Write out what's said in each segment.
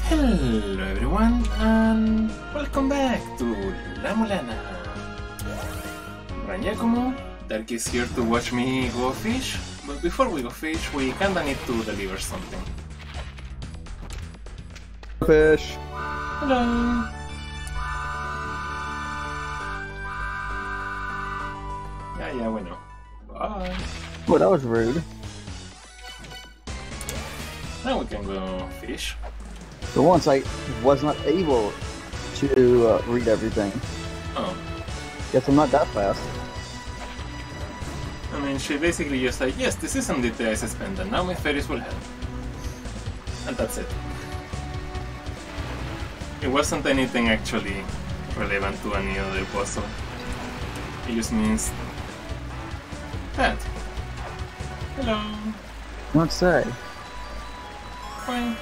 Hello everyone, and welcome back to La Mulana. Ranyakumo, Dark is here to watch me go fish, but before we go fish, we kinda need to deliver something. Fish. Hello! Yeah, we know. Bye! Well, that was rude. Now we can go fish. For once, I was not able to read everything. Oh. Guess I'm not that fast. I mean, she basically just like, yes, this is indeed the ice spend, and now my fairies will help. And that's it. It wasn't anything actually relevant to any other puzzle. It just means that. Hello. What's say? Fine.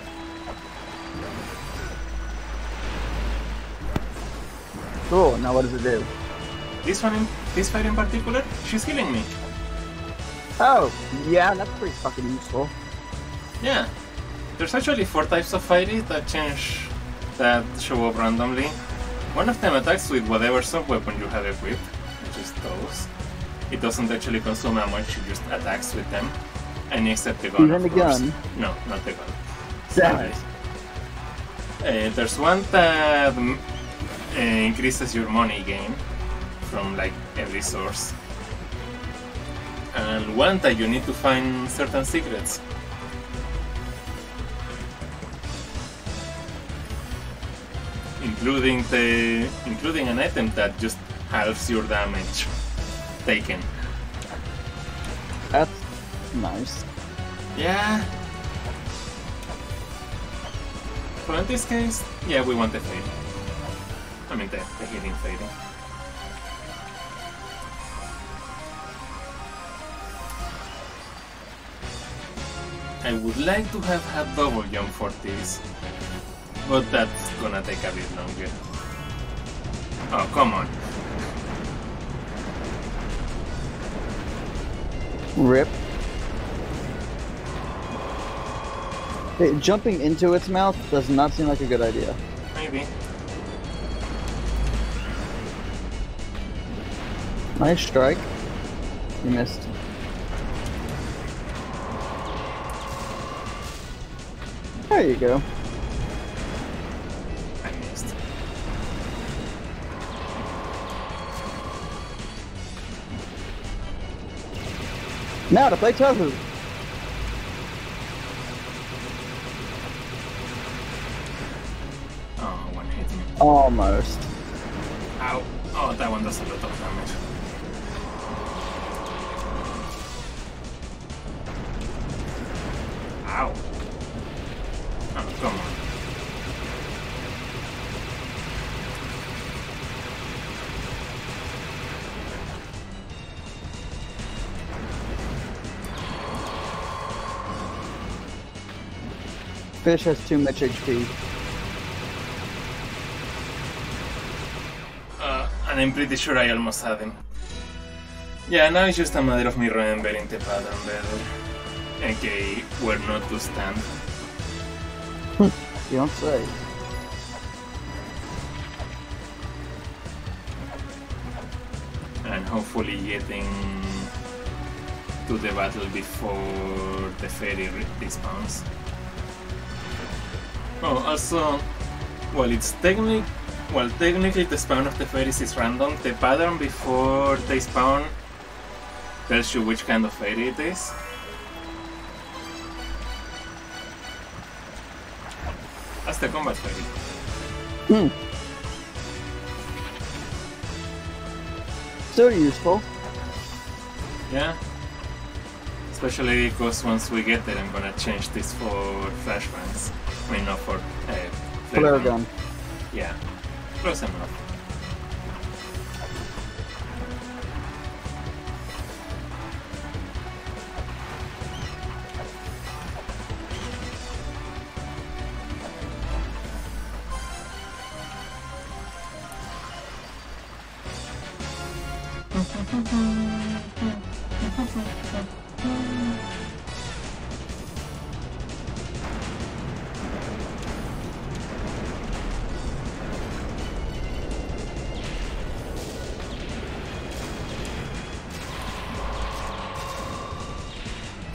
Cool. Now what does it do? This fairy in particular, she's healing me. Oh, yeah, that's pretty fucking useful. Yeah. There's actually 4 types of fairy that show up randomly. One of them attacks with whatever sub-weapon you have equipped, which is those. It doesn't actually consume ammo, she just attacks with them. And except the gun, Even the gun? No, not the gun. Damn it. There's one that increases your money gain from like every source. And one that you need to find certain secrets. Including an item that just halves your damage taken. That's nice. Yeah. But in this case, yeah, we want the fairy. I mean the healing fairy. I would like to have had double jump for this, but that's gonna take a bit longer. Oh, come on. Rip. Hey, jumping into its mouth does not seem like a good idea. Maybe. Nice strike. You missed. There you go. I missed. Now to play Tofu. Oh, one hit me. Almost. Ow. Oh, that one does a lot of damage. Ow. Oh, come on. Fish has too much HP. And I'm pretty sure I almost had him. Yeah, now it's just a matter of me remembering the pattern better. aka where not to stand. You don't say. And hopefully getting to the battle before the fairy respawns. Oh, also, while technically the spawn of the fairies is random, the pattern before they spawn tells you which kind of fairy it is. That's the combat fairy. Still useful. Yeah. Especially because once we get there, I'm gonna change this for flashbangs. I mean, not for Flare gun. Yeah, close enough.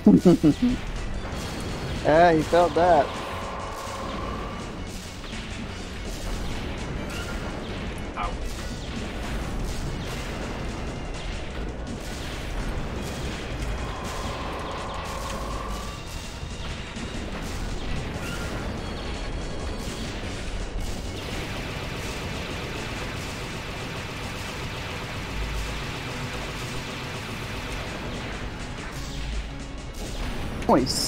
Yeah, he felt that. Ow. Nice.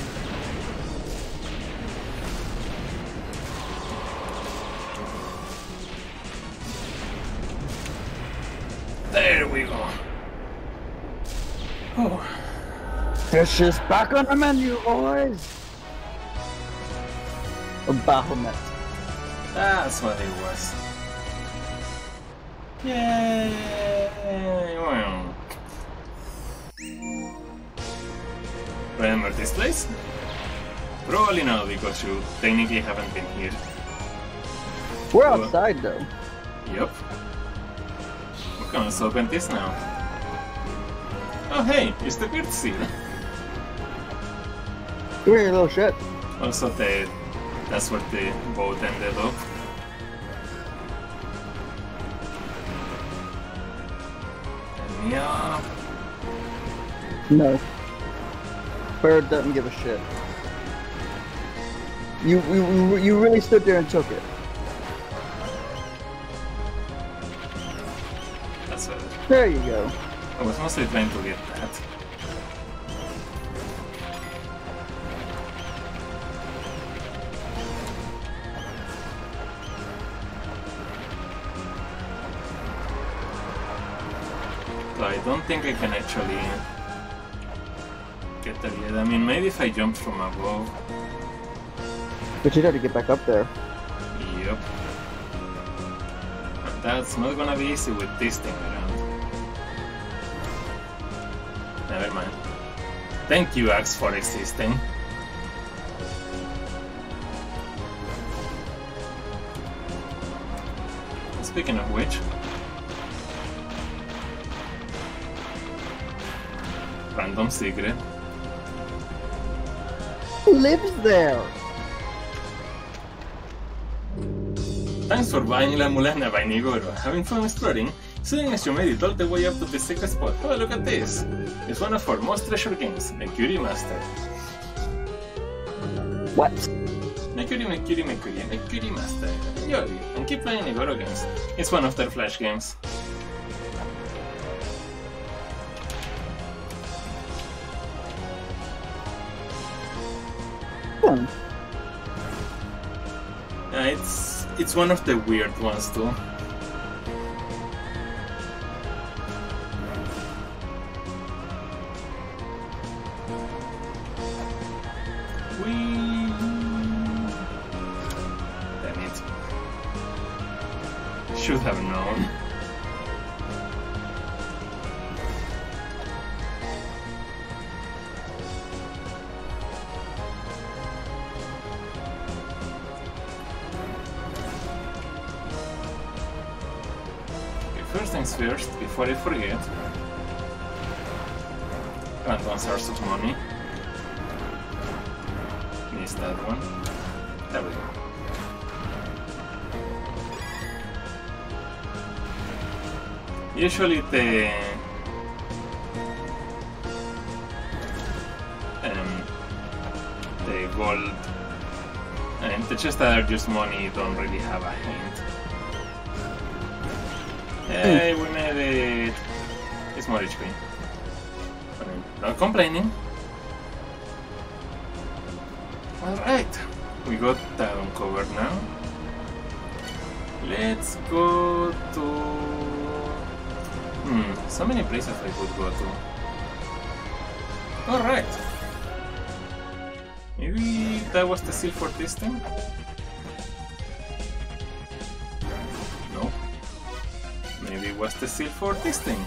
There we go. Oh. Fish is back on the menu, boys. A Bahamut. That's what it was. Yay! Wow. Remember this place? Probably not, because you technically haven't been here. We're outside though. Yup. We can also open this now. Oh hey, it's the weird seal. Come here, you little shit. Also that's where the boat ended up. And yeah. No. Bird doesn't give a shit. You really stood there and took it. That's it. There you go. I was mostly trying to get that. So I don't think I can actually get there yet. I mean, maybe if I jump from above. But you'd have to get back up there. Yep. And that's not gonna be easy with this thing around. Never mind. Thank you, Axe, for existing. Speaking of which, random secret. Who lives there? Thanks for buying La Mulana by Nigoro. Having fun exploring? Soon as you made it all the way up to the secret spot, have a look at this! It's one of our most treasured games, Mercury Master. What? Mercury Master. Enjoy and keep playing Nigoro games. It's one of their flash games. Hmm. It's one of the weird ones too. Damn it. Should have known. First things first, before I forget, and one source of money. Missed that one. There we go. Usually the gold and the chests that are just money don't really have a hint. Hey, we made it! It's more HP. But I'm not complaining. Alright, we got that uncovered now. Let's go to... so many places I could go to. Alright. Maybe that was the seal for this thing? No. Maybe it was the seal for this thing.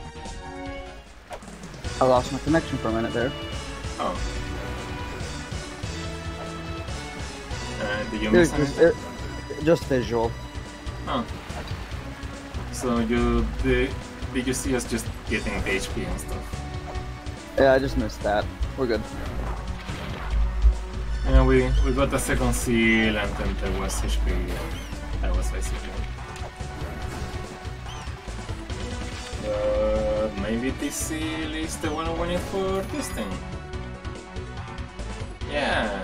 I lost my connection for a minute there. Oh. Did you miss anything? Just visual. Oh. So did you see us just getting the HP and stuff? Yeah, I just missed that. we're good. And we got a second seal, and then there was HP. That was basically. But maybe this seal is the one we need for this thing. Yeah.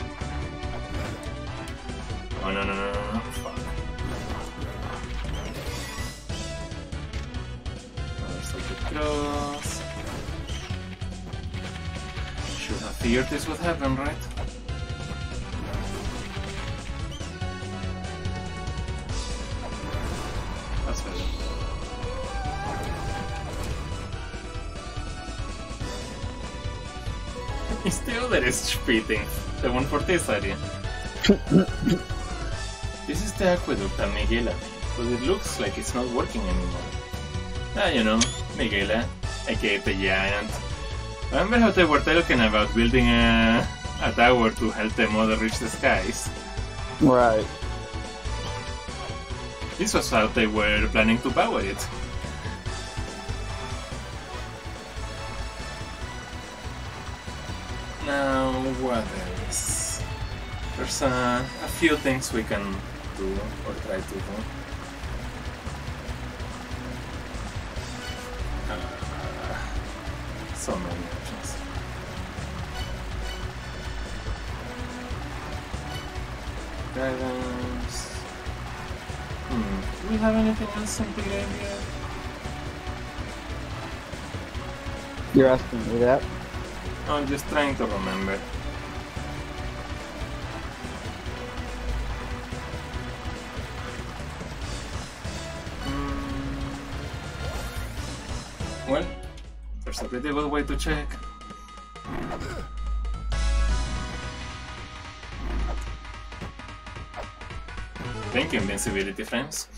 Oh no. Fuck. Another circuit cross. Should have figured this would happen, right? That's better. It's the other HP thing, the one for this area. This is the aqueduct at Miguela, but it looks like it's not working anymore. You know, Miguela, aka the giant. Remember how they were talking about building a tower to help the mother reach the skies? Right. This was how they were planning to power it. Now, what else? There's a few things we can do, or try to do. So many options. Dragons. Do we have anything else in the graveyard? You're asking me that? I'm just trying to remember. Well, there's a pretty good way to check. Thank you, invincibility frames.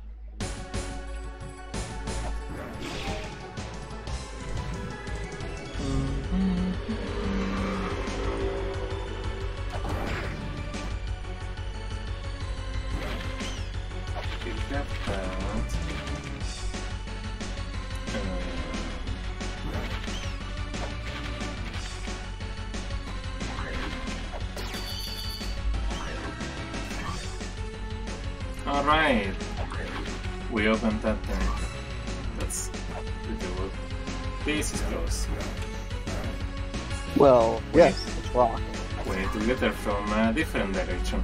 Alright, we opened that thing. That's pretty good. This is close. Well, yes, it's rock. We need to get there from a different direction.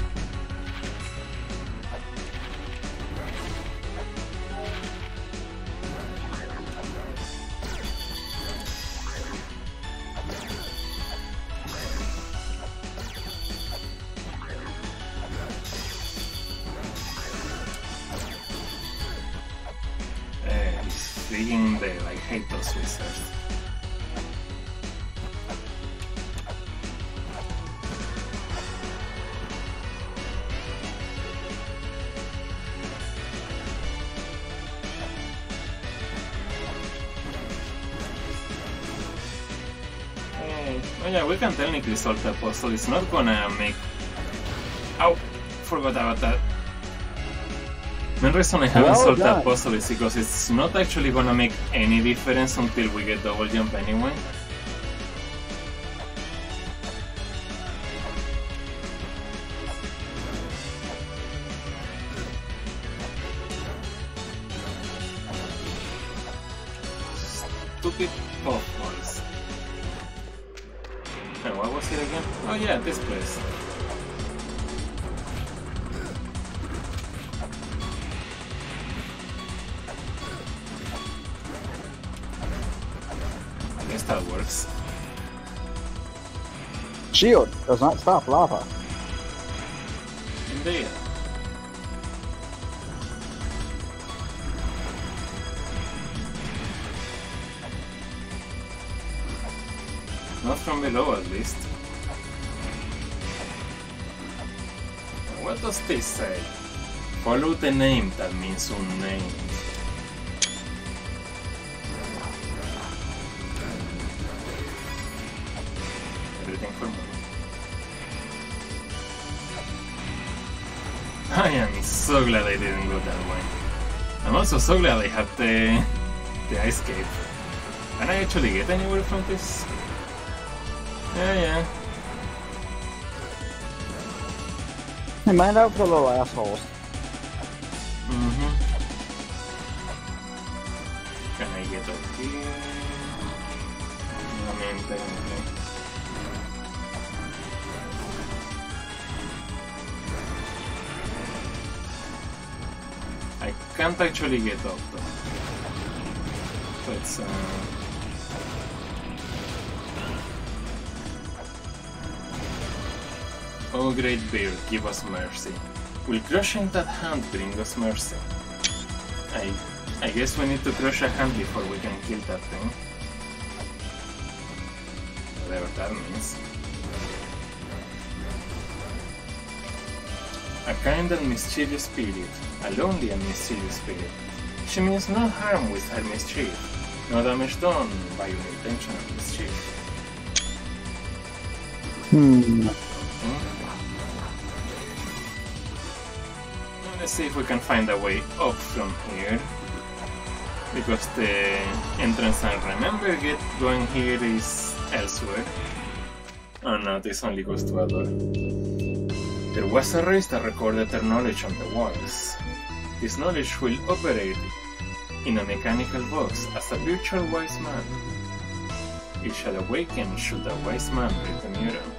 I hate those wizards. Oh yeah, we can technically solve the puzzle. It's not gonna make... Ow! Forgot about that. The reason I haven't solved that puzzle is because it's not actually gonna make any difference until we get double jump anyway. Stupid puffballs. And what was it again? Oh yeah, this place. That works. Shield does not stop lava. Indeed. Not from below, at least. What does this say? Follow the name that means unnamed. I am so glad I didn't go that way. I'm also so glad I had the ice cave. Can I actually get anywhere from this? Yeah. Hey, mind out for the little assholes. Can I get up here? Nuevamente, okay. I can't actually get up though. Let's Oh great bear, give us mercy. Will crushing that hand bring us mercy? I guess we need to crush a hand before we can kill that thing. Whatever that means. A kind and mischievous spirit. A lonely and mischievous spirit. She means no harm with her mischief. No damage done by unintentional mischief. Let's see if we can find a way up from here. Because the entrance and remember going here is elsewhere. Oh no, this only goes to a door. There was a race that recorded their knowledge on the walls. This knowledge will operate in a mechanical box as a virtual wise man. It shall awaken should a wise man break the mural.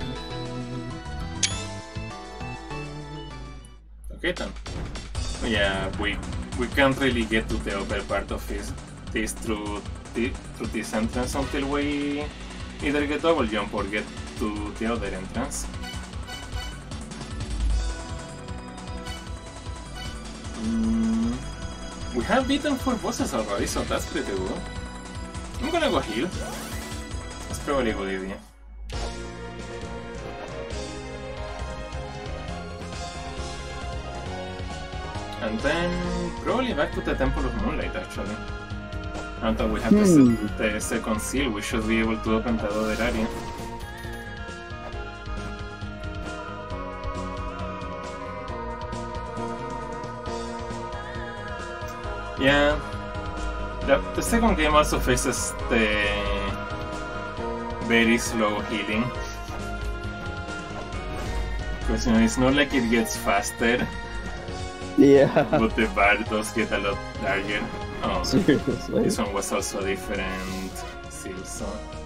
Okay then. Yeah, we can't really get to the upper part of this through this entrance until we either get double jump or get to the other entrance. We have beaten 4 bosses already, so that's pretty good. I'm gonna go heal. That's probably a good idea. And then probably back to the Temple of Moonlight actually. Now that we have the second seal, we should be able to open that other area. Yeah, the second game also faces the very slow healing. Because you know, it's not like it gets faster. Yeah. But the bar does get a lot larger. Oh, seriously. This one was also a different seal, so.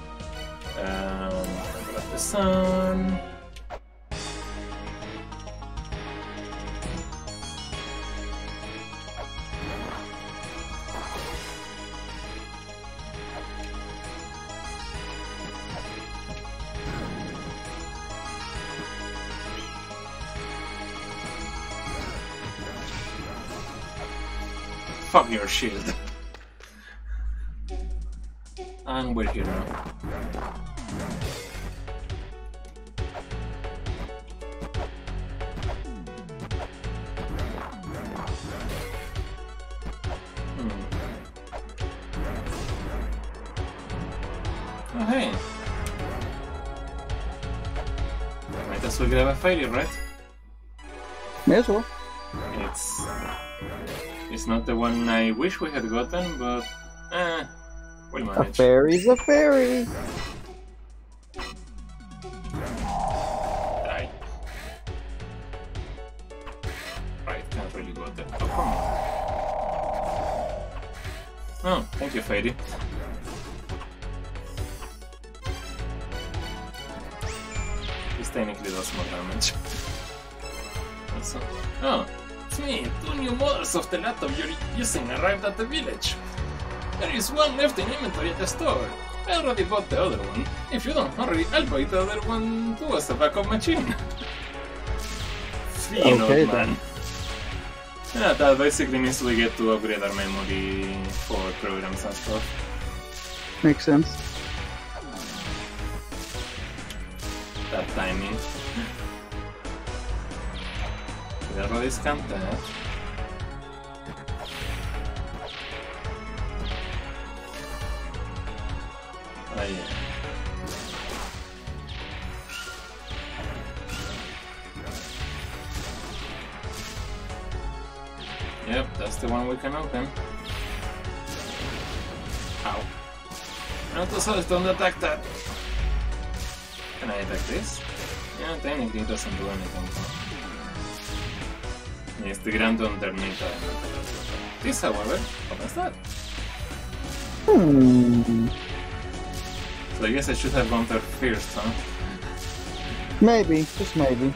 Grab the sun. Fuck your shield. And we're here now. Oh hey. Might as well grab a fairy, right? May as well. It's not the one I wish we had gotten, but we'll manage. A fairy's a fairy. Die. Right, can't really go there. Oh, come on. Oh, thank you, Fairy. This technically does more damage. Also, oh. It's me, 2 new models of the laptop you're using arrived at the village. There is one left in inventory at the store. I already bought the other one. If you don't hurry, I'll buy the other one too as a backup machine. Fine, okay, old man. Yeah, that basically means we get to upgrade our memory for programs and stuff. Makes sense. That timing. Cuidado de descantar. Ah, yeah. Yep, that's the one we can open. Ow. No, tú sabes dónde attack that. Can I attack this? Yeah, technically it doesn't do anything. Yes, the Grand Underneath. This, however, opens that. So I guess I should have gone there first, huh? Maybe, just maybe.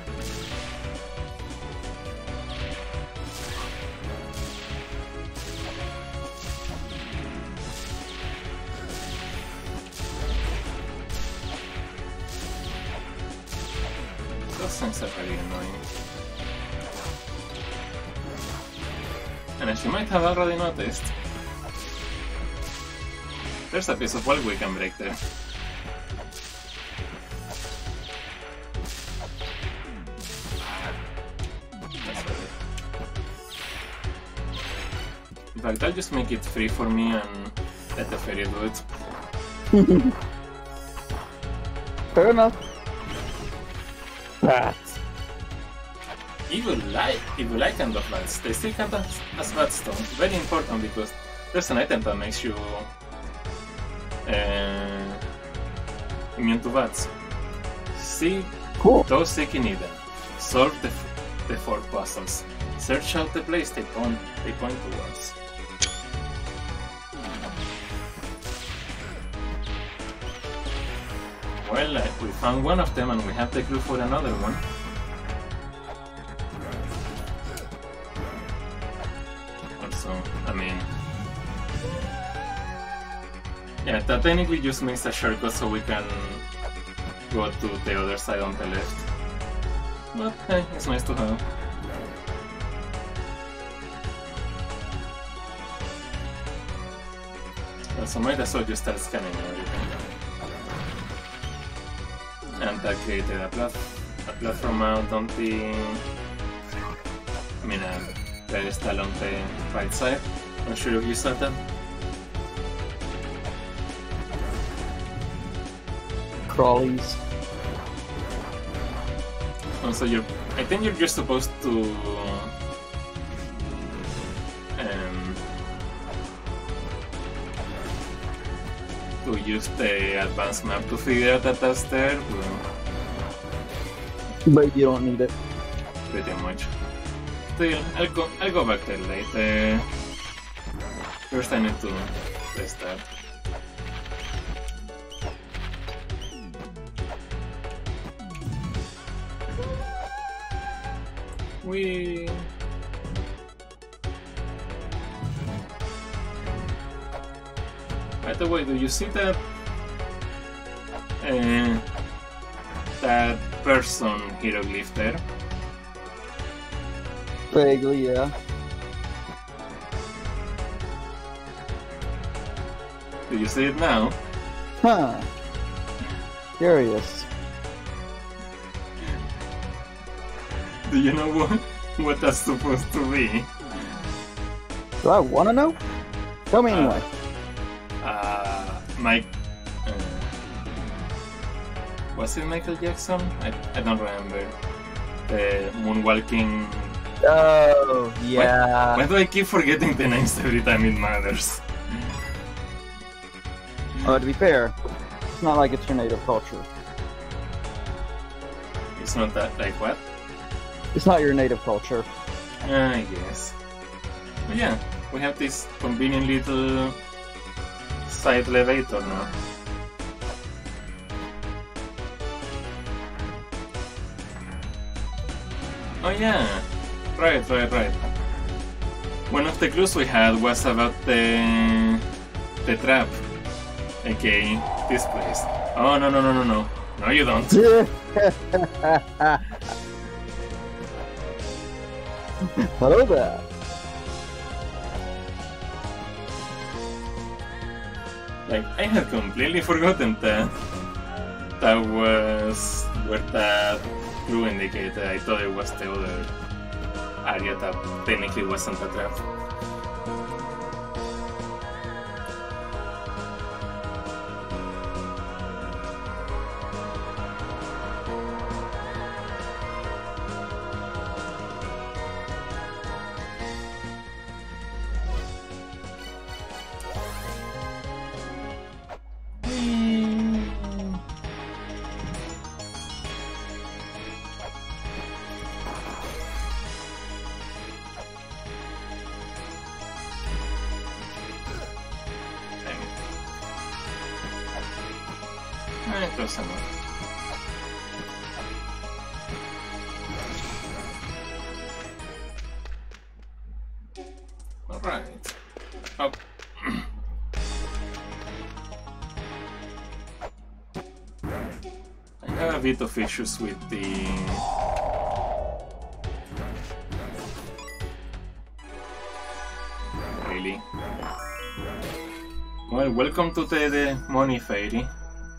Those things are very annoying. And as you might have already noticed, there's a piece of wall we can break there. In fact, I'll just make it free for me and let the fairy do it. Fair enough. Bats. Evil Eye kind of bats. They still count as bats though. Very important because there's an item that makes you immune to bats. See Cool. those seeking Eden. Solve the 4 puzzles. Search out the place they point towards. Well, we found one of them and we have the clue for another one. Also, I mean... yeah, that technically just makes a shortcut so we can go to the other side on the left. But hey, it's nice to have. Also, might as well just start scanning everything. And that created a platform out on the... I mean, a pedestal on the right side. Not sure if you saw that. Crawlies. Also, I think you're just supposed to... to use the advanced map to figure out that that's there, But you don't need it. pretty much. Still, I'll go back there later. First I need to test that. We... By the way, do you see that that person hieroglyph there? Vaguely, yeah. Do you see it now? Huh. Curious. Do you know what that's supposed to be? Do I want to know? Tell me anyway. Mike... was it Michael Jackson? I don't remember. The moonwalking... Oh, yeah. Why do I keep forgetting the names every time it matters? To be fair, it's not like it's your native culture. It's not that... like what? It's not your native culture. I guess. But yeah, we have this convenient little side elevator now. Oh yeah, right. One of the clues we had was about the trap, aka this place. Oh no, no you don't. Hello there. Like, I had completely forgotten that was where that clue indicated. I thought it was the other area that technically wasn't a trap. close enough. Alright. Oh. I have a bit of issues with the... Really? Well, welcome to the Money Fairy.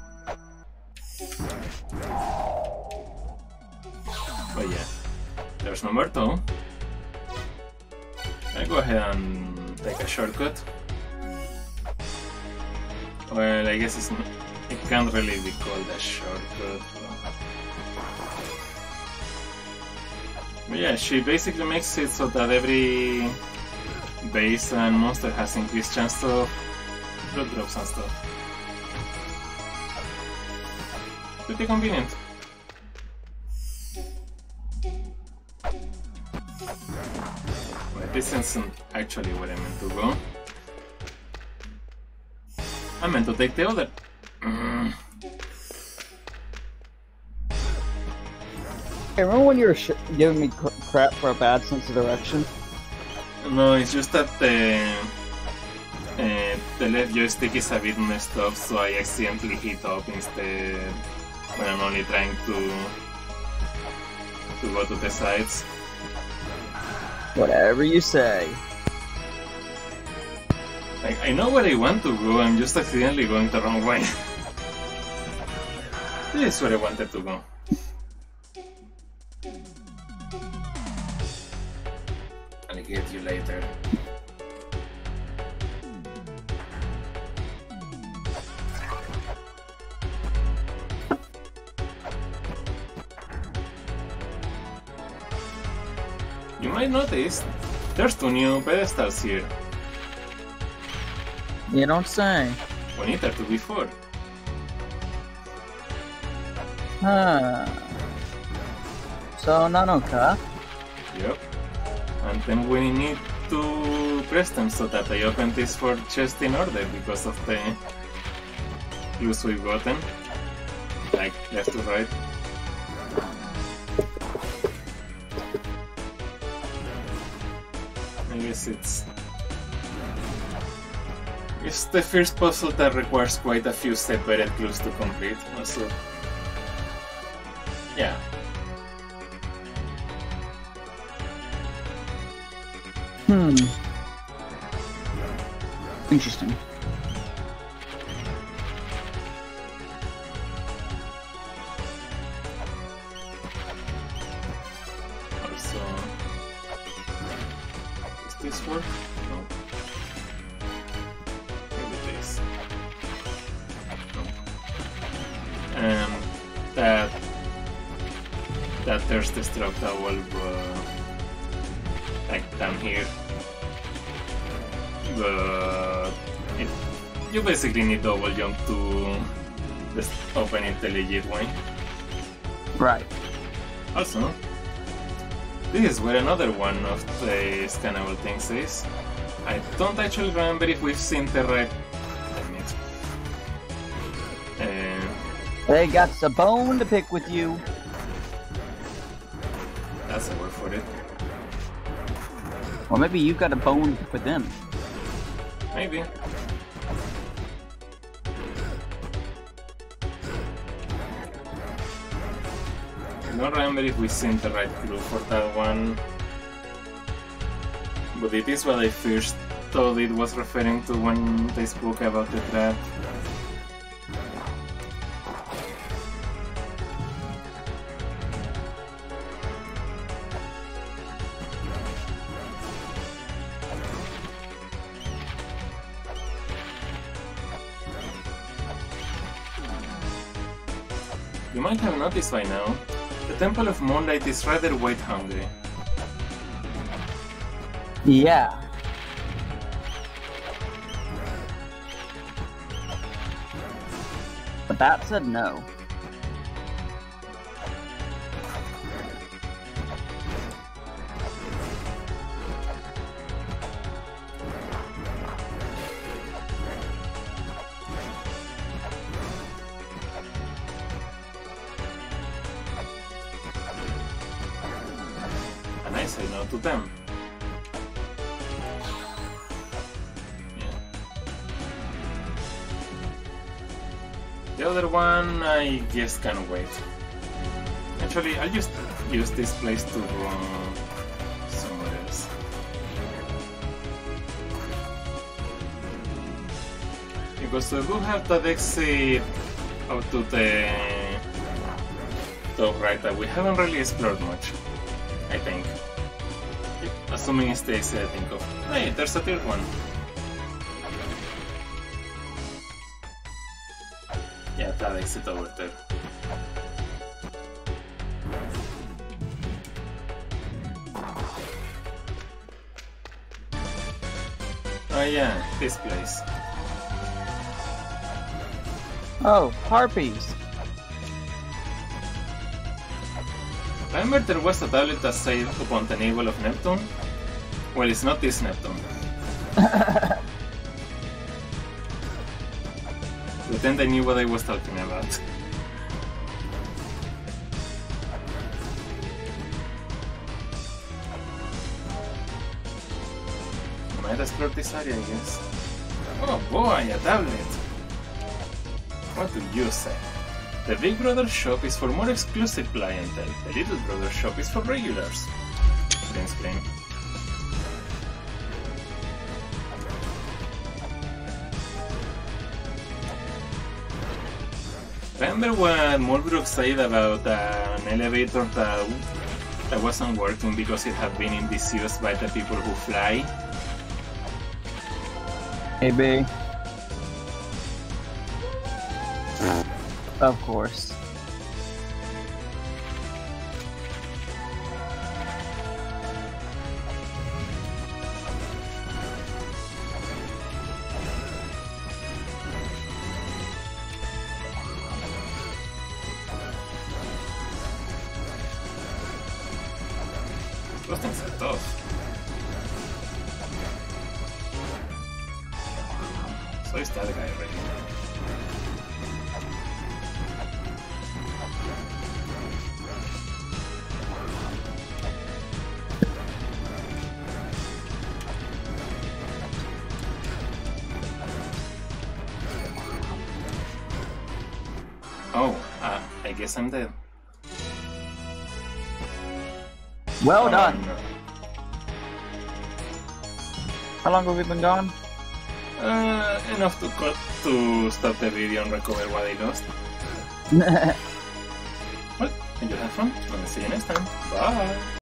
But yeah, there's no Myrtle. I'll go ahead and take a shortcut. Well, I guess it can't really be called a shortcut. But yeah, she basically makes it so that every base and monster has increased chance of blood drops and stuff. Pretty convenient. But this isn't actually where I meant to go. I meant to take the other. Hey, remember when you were giving me crap for a bad sense of direction? No, it's just that the left joystick is a bit messed up, so I accidentally hit up instead when I'm only trying to go to the sides. Whatever you say. Like, I know where I want to go, I'm just accidentally going the wrong way. This is where I wanted to go. I'll get you later. You might notice there's 2 new pedestals here. You don't say. We need there to be 4. So, Nanoka? Yep. And then we need to press them so that they open this 4 chest in order because of the clues we've gotten. Like left to right. I guess it's the first puzzle that requires quite a few separate clues to complete. Also, yeah. Interesting. Also, is this work? No. Maybe this. No. That there's destructible, like down here. But you basically need double jump to just open it the legit way. Right. Also, this is where another one of the scannable things is. I don't actually remember if we've seen the right... They got a bone to pick with you. That's a word for it. Or maybe you've got a bone to pick with them. Maybe. I don't remember if we sent the right clue for that one, but it is what I first thought it was referring to when they spoke about the trap. You might have noticed by now, the Temple of Moonlight is rather weight hungry. Yeah. But that said no. say no to them. Yeah. The other one, I guess, can wait. Actually, I'll just use this place to go somewhere else. Because we do have that exit out to the top right that we haven't really explored much, I think. Assuming it's the exit I think of. Hey, there's a third one. Yeah, that exit over there. Oh yeah, this place. Oh, harpies. Remember there was a tablet that said upon the navel of Neptune? Well, it's not this Neptune. Pretend I knew what I was talking about. Might explore this area, I guess. Oh boy, a tablet! What do you say? The Big Brother shop is for more exclusive clientele. The Little Brother shop is for regulars. Green screen. Remember what Mulbrook said about an elevator that wasn't working because it had been in disuse by the people who fly? Maybe. Of course. Those things are tough. So is that guy already. Oh, I guess I'm dead. Well Oh, done. no. How long have we been gone? Enough to stop the video and recover what I lost. Well, and you have fun. And see you next time. Bye.